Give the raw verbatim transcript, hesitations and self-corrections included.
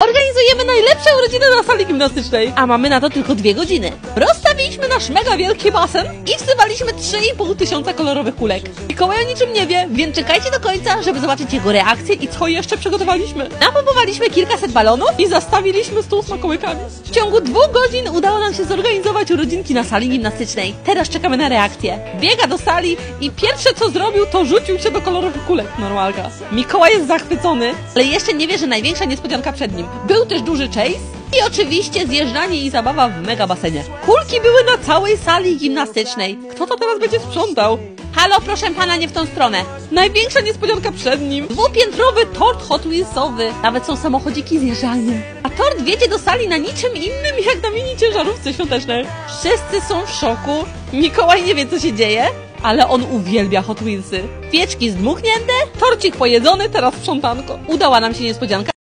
Organizujemy najlepsze urodziny na sali gimnastycznej, a mamy na to tylko dwie godziny. Rozstawiliśmy nasz mega wielki basen i wsywaliśmy trzy i pół tysiąca kolorowych kulek. Mikołaj o niczym nie wie, więc czekajcie do końca, żeby zobaczyć jego reakcję i co jeszcze przygotowaliśmy. Napompowaliśmy kilkaset balonów i zastawiliśmy stół smakołykami. W ciągu dwóch godzin udało nam się zorganizować urodzinki na sali gimnastycznej. Teraz czekamy na reakcję. Biega do sali i pierwsze co zrobił, to rzucił się do kolorowych kulek. Normalka. Mikołaj jest zachwycony, ale jeszcze nie wie, że największa niespodzianka przed nim. Był też duży chase i oczywiście zjeżdżanie i zabawa w mega basenie. Kulki były na całej sali gimnastycznej. Kto to teraz będzie sprzątał? Halo, proszę pana, nie w tą stronę. Największa niespodzianka przed nim. Dwupiętrowy tort Hot Wheelsowy. Nawet są samochodziki zjeżdżalnie. A tort wjedzie do sali na niczym innym jak na mini ciężarówce świątecznej. Wszyscy są w szoku. Mikołaj nie wie, co się dzieje, ale on uwielbia Hot Wheelsy. Pieczki zdmuchnięte, torcik pojedzony, teraz sprzątanko. Udała nam się niespodzianka.